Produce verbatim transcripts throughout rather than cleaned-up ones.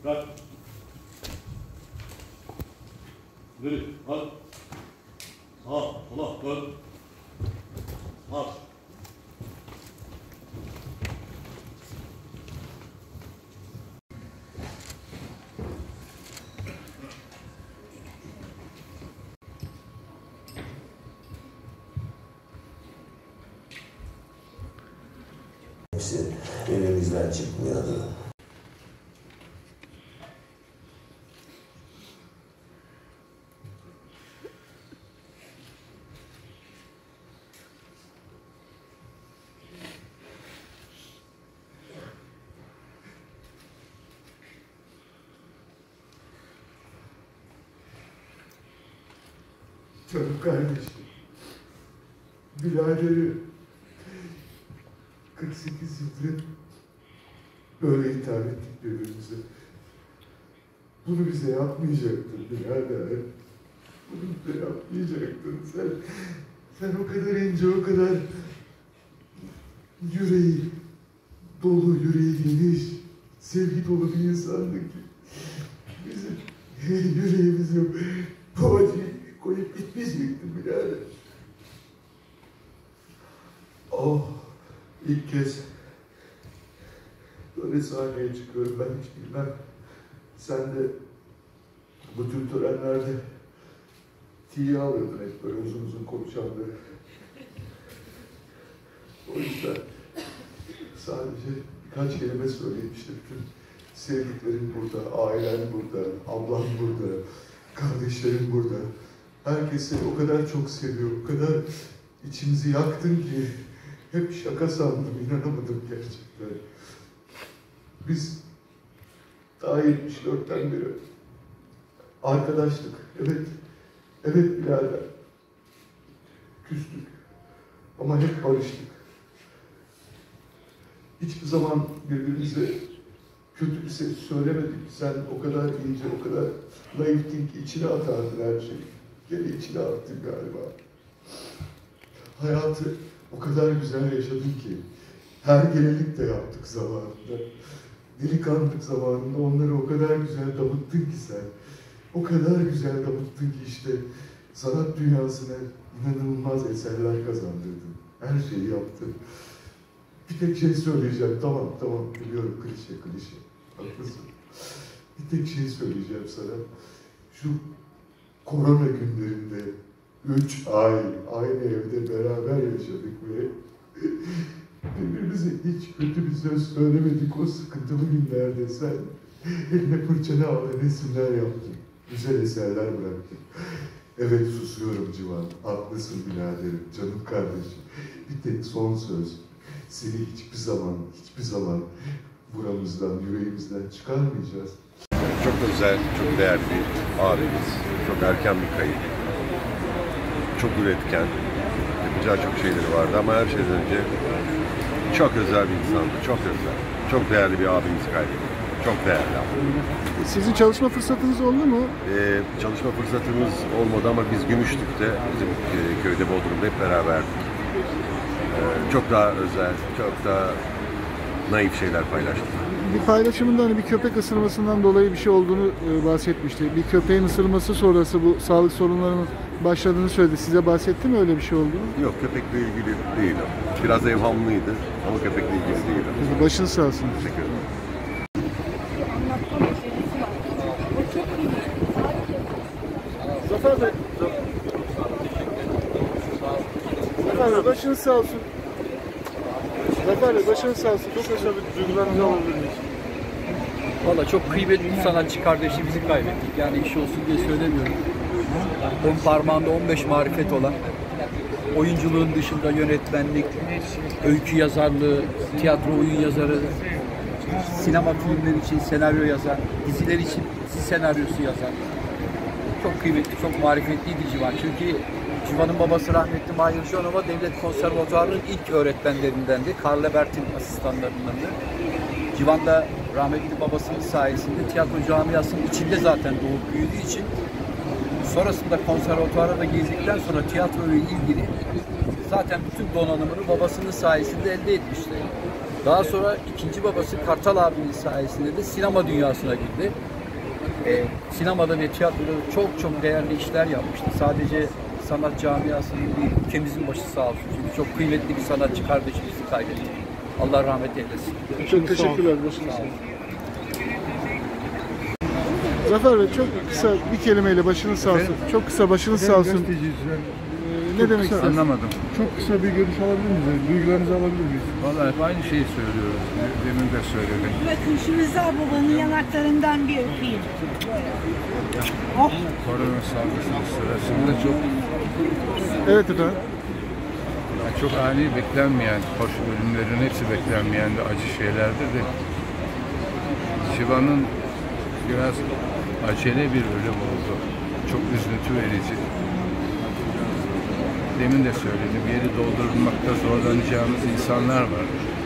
Kalk. Yürü. Kalk. Sağa, sola, dön. Marş. Hepsi elimizden çıkmıyordu. Canım kardeşim, biraderi kırk sekiz yıldır böyle hitap ettik birbirimize. Bunu bize yapmayacaktın birader. Bunu bize yapmayacaktın. Sen, sen o kadar ince, o kadar yüreği dolu, yüreği geniş, sevgi dolu bir insandın ki bizim yüreğimizi babacıyı koyup gitmeyecektin birader. Oh, ilk kez böyle sahneye çıkıyorum, ben hiç bilmem. Sen de bu tür törenlerde tiye alıyordun hep böyle uzun uzun konuşanları. O yüzden sadece birkaç kelime söyleyeyim işte. Bütün sevdiklerim burada, ailen burada, ablam burada, kardeşlerim burada. Herkesi o kadar çok seviyor, o kadar içimizi yaktın ki hep şaka sandım, inanamadım gerçekten. Biz daha yetmiş dörtten beri arkadaştık, evet, evet birader. Küstük ama hep barıştık. Hiçbir zaman birbirimize kötü bir ses söylemedik. Sen o kadar ince, o kadar naiftin ki içine atardın her şeyi. Gene içine attın galiba. Hayatı o kadar güzel yaşadın ki her gelelik de yaptık zamanında. Delikanlık zamanında onları o kadar güzel damıttın ki sen. O kadar güzel damıttın ki işte sanat dünyasına inanılmaz eserler kazandırdın. Her şeyi yaptın. Bir tek şey söyleyeceğim. Tamam, tamam. Biliyorum klişe, klişe. Haklısın. Bir tek şey söyleyeceğim sana. Şu korona günlerinde üç ay aynı evde beraber yaşadık ve birbirimize hiç kötü bir söz söylemedik o sıkıntılı günlerde. Sen eline fırçanı aldın, resimler yaptın. Güzel eserler bıraktın. Evet, susuyorum Civan. Haklısın biraderim, canım kardeşim. Bir tek son söz. Seni hiçbir zaman, hiçbir zaman buramızdan, yüreğimizden çıkarmayacağız. Çok özel, çok değerli bir abimiz. Çok erken bir kayıp. Çok üretken. Yapacağı çok şeyleri vardı ama her şeyden önce çok özel bir insandı. Çok özel. Çok değerli bir abimiz kaybettik. Çok değerli abi. Sizin çalışma fırsatınız oldu mu? Ee, çalışma fırsatımız olmadı ama biz Gümüşlük'te, bizim e, köyde Bodrum'da hep beraberdik. Ee, çok daha özel, çok daha naif şeyler paylaştık. Bir paylaşımında hani bir köpek ısırmasından dolayı bir şey olduğunu e, bahsetmişti. Bir köpeğin ısırması sonrası bu sağlık sorunlarının başladığını söyledi. Size bahsetti mi öyle bir şey olduğunu? Yok, köpekle ilgili değil o. Biraz evhamlıydı ama köpekle ilgili değil o. Peki, başınız sağ olsun. Teşekkür ederim. Zafer Bey. Zafer Bey, başınız sağ olsun. Zafer Bey, başınız sağ olsun. Çok özel bir duygularınızı alabilir miyiz? Valla çok kıymetli bir sanatçı kardeşimizi kaybettik. Yani iş olsun diye söylemiyorum. On parmağında on beş marifet olan, oyunculuğun dışında yönetmenlik, öykü yazarlığı, tiyatro oyun yazarı, sinema filmleri için senaryo yazan, diziler için dizi senaryosu yazan. Çok kıymetli, çok marifetliydi Civan. Çünkü Civan'ın babası rahmetli Mahir Jonova Devlet Konservatuvarı'nın ilk öğretmenlerindendi. Karl Lebert'in asistanlarındandı. Civan da rahmetli babasının sayesinde tiyatro camiasının içinde zaten doğup büyüdüğü için sonrasında konservatuvara da girdikten sonra tiyatro ile ilgili zaten bütün donanımını babasının sayesinde elde etmişti. Daha sonra ikinci babası Kartal abinin sayesinde de sinema dünyasına girdi. Ee, sinemada ve tiyatroda çok çok değerli işler yapmıştı. Sadece sanat camiasının değil, ülkemizin başı sağ olsun. Çünkü çok kıymetli bir sanatçı kardeşimizi kaybettik. Allah rahmet eylesin. Çok teşekkürler. Başınız sağ olsun. Zafer Bey, çok kısa bir kelimeyle başınız sağ olsun. Çok kısa başınız sağ olsun. Ee, ne demek istersiniz? Anlamadım. Çok kısa bir görüş alabilir miyiz? Duygularınızı alabilir miyiz? Vallahi hep aynı şeyi söylüyoruz. Demin de söyledim. Bakın şu Rıza babanın yanaklarından bir öpeyim. Oh! Korona salgısı sırasında çok Evet efendim. çok ani beklenmeyen, hoş ölümlerin hepsi beklenmeyen de acı şeylerdir de Şiva'nın biraz acele bir ölüm oldu. Çok üzüntü verici. Demin de söyledim, yeri doldurmakta zorlanacağımız insanlar var.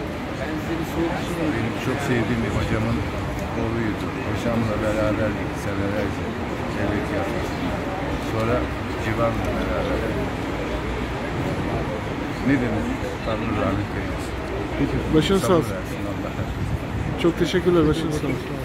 Benim çok sevdiğim bir hocamın oğluydu. Hocamla beraberdik senelerce. Evet yaptık. Sonra Civan'la beraber. Ne demek? Tanrı rahmet eylesin. Peki, başınız sağ Sabır olsun. versin Allah'a. Çok teşekkürler. Başınız sağ olsun.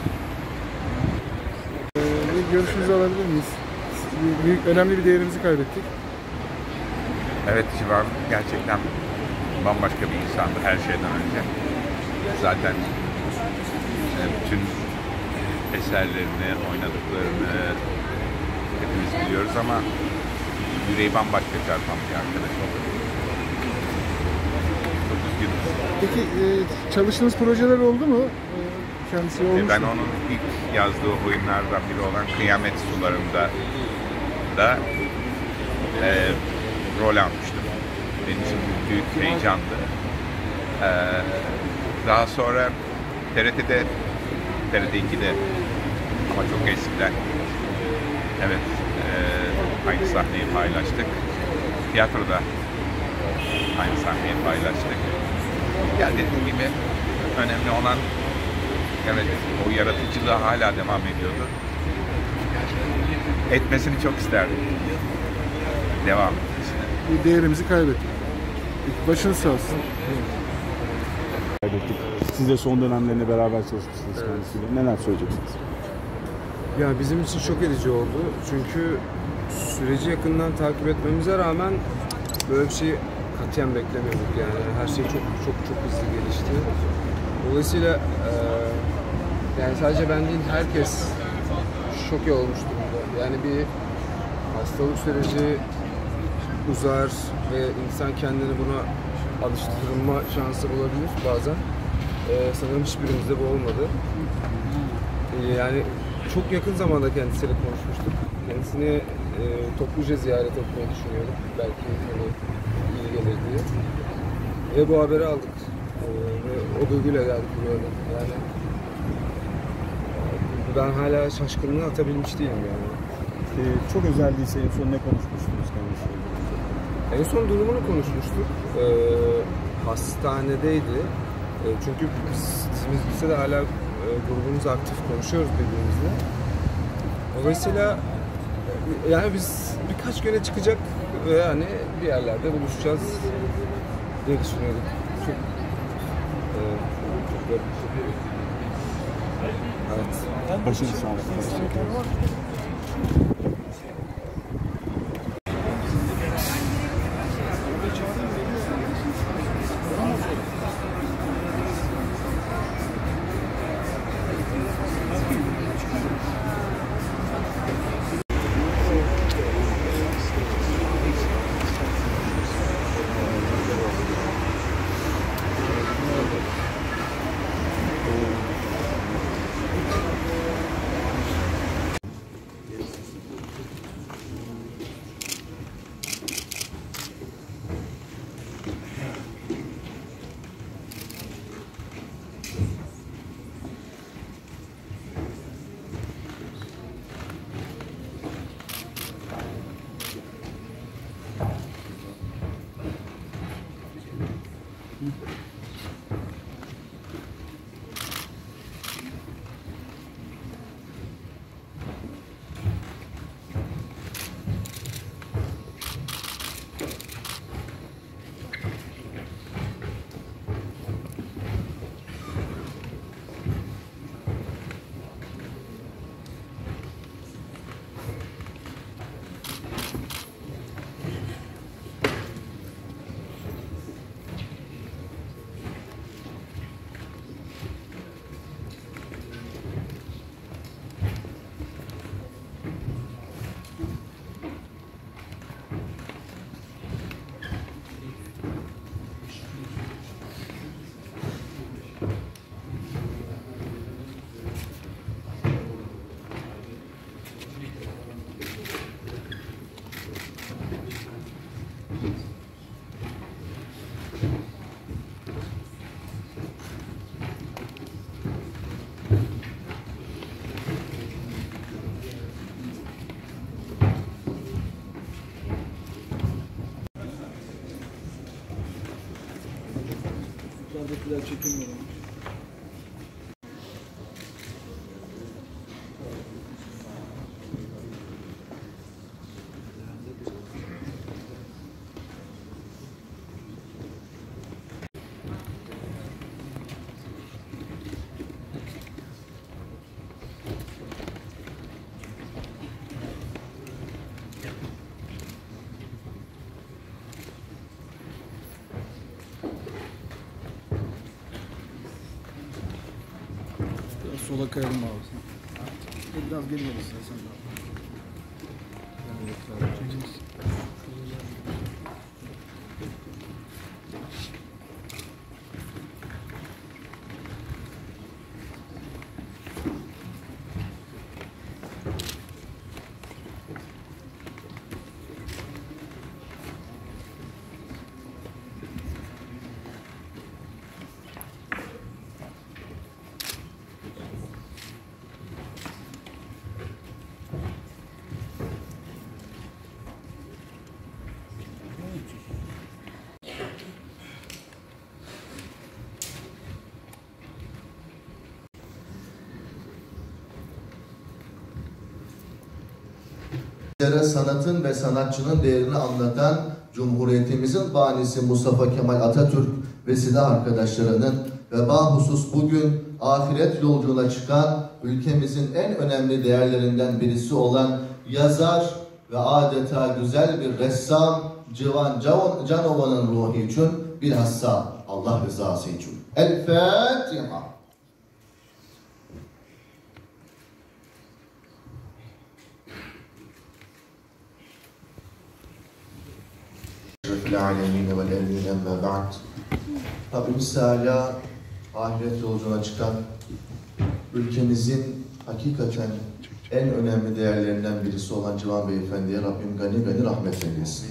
Ee, bir görüşünüzü alabilir miyiz? Büyük, önemli bir değerimizi kaybettik. Evet, Civan gerçekten bambaşka bir insandı her şeyden önce. Zaten e, bütün eserlerini, oynadıklarını hepimiz biliyoruz ama yüreği bambaşka çarpan bir arkadaş oldu. Çok üzgünüm. Peki e, çalıştığınız projeler oldu mu? E, kendisi olmuş E, ben mu? onun ilk yazdığı oyunlardan biri olan Kıyamet Suları'nda da e, rol almıştım. Benim için büyük heyecandı. Ee, daha sonra T R T'de, T R T ikide ama çok eskiden evet e, aynı sahneyi paylaştık. Tiyatroda aynı sahneyi paylaştık. Ya dediğim gibi önemli olan evet o yaratıcılığı hala devam ediyordu. Etmesini çok isterdim. Devam etmesini. Bir değerimizi kaybettik. Peki, başınız sağ olsun. Kaybettik. Siz de son dönemlerinde beraber çalışmışsınız kendisiyle. Neler söyleyeceksiniz? Ya bizim için şok edici oldu. Çünkü süreci yakından takip etmemize rağmen böyle bir şey katiyen beklemiyorduk yani. Her şey çok çok çok hızlı gelişti. Dolayısıyla e, yani sadece ben değil herkes şok olmuş durumda. Yani bir hastalık süreci uzar ve insan kendini buna alıştırma şansı bulabilir bazen. Ee, sanırım hiçbirimizde bu olmadı. Ee, yani çok yakın zamanda kendisiyle konuşmuştuk. Kendisini e, topluca ziyaret etmeyi düşünüyorduk. Belki hani iyi gelir diye. Ve bu haberi aldık. Ee, ve o duyguyla geldik buraya. Yani ben hala şaşkınlığı atabilmiş değilim yani. Ee, çok özel değilse en son ne konuşmuştunuz kendisiyle? En son durumunu konuşmuştuk. Ee, hastanedeydi. E, çünkü biz, biz lisede hala e, grubumuz aktif konuşuyoruz birbirimizle. Dolayısıyla yani biz birkaç güne çıkacak ve yani bir yerlerde buluşacağız diye düşünüyorduk. Çok e, çok garip. Evet. Başınız sağ olsun. Sağdakiler çekilmiyor. Biraz sola kayalım abi. Biraz geri gel istersen. Bizlere sanatın ve sanatçının değerini anlatan Cumhuriyetimizin banisi Mustafa Kemal Atatürk ve silah arkadaşlarının ve bahusus bugün ahiret yolculuğuna çıkan ülkemizin en önemli değerlerinden birisi olan yazar ve adeta güzel bir ressam Civan Canova'nın ruhu için bilhassa Allah rızası için. El Fatiha. Alemin ve evlin emme ba'd. Rabbimiz Teala ahiret yolculuğuna çıkan ülkemizin hakikaten en önemli değerlerinden birisi olan Civan Beyefendi'ye Rabbim gani gani rahmet eylesin.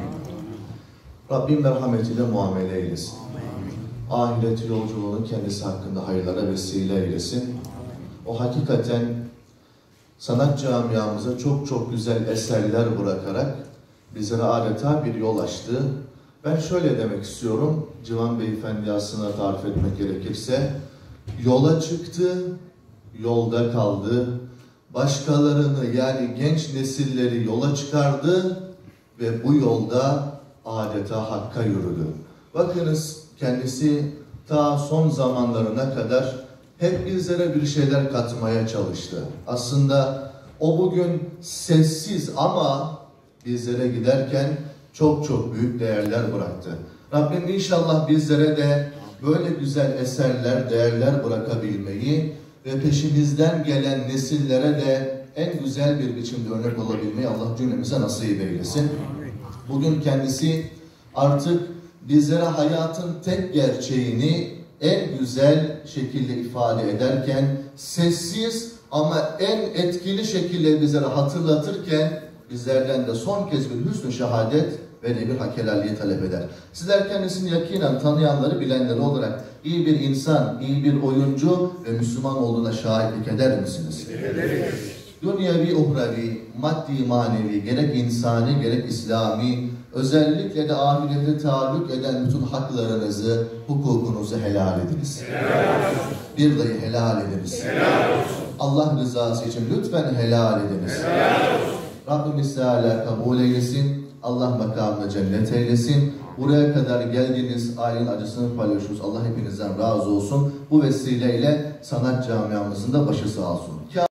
Rabbim merhametiyle muamele eylesin. Ahiret yolculuğunu kendisi hakkında hayırlara vesile eylesin. O hakikaten sanat camiamıza çok çok güzel eserler bırakarak bizlere adeta bir yol açtı. Ben şöyle demek istiyorum, Civan Beyefendi aslında tarif etmek gerekirse, yola çıktı, yolda kaldı, başkalarını yani genç nesilleri yola çıkardı ve bu yolda adeta hakka yürüdü. Bakınız kendisi ta son zamanlarına kadar hep bizlere bir şeyler katmaya çalıştı. Aslında o bugün sessiz ama bizlere giderken çok çok büyük değerler bıraktı. Rabbim inşallah bizlere de böyle güzel eserler, değerler bırakabilmeyi ve peşimizden gelen nesillere de en güzel bir biçimde örnek olabilmeyi Allah cümlemize nasip eylesin. Bugün kendisi artık bizlere hayatın tek gerçeğini en güzel şekilde ifade ederken, sessiz ama en etkili şekilde bizlere hatırlatırken, bizlerden de son kez bir hüsnü şehadet ve de bir hak helalliği talep eder. Sizler kendisini yakinen tanıyanları, bilenleri olarak iyi bir insan, iyi bir oyuncu ve Müslüman olduğuna şahitlik eder misiniz? Ederiz. Dünyevi, uhrevi, maddi, manevi, gerek insani, gerek İslami, özellikle de ahirete taalluk eden bütün haklarınızı, hukukunuzu helal ediniz. Helal olsun. Bir dayı helal ediniz. Helal olsun. Allah rızası için lütfen helal ediniz. Helal olsun. Rabbimiz Teala kabul eylesin. Allah makamını cennet eylesin. Buraya kadar geldiğiniz ailenin acısını paylaşıyoruz. Allah hepinizden razı olsun. Bu vesileyle sanat camiamızın da başı sağ olsun.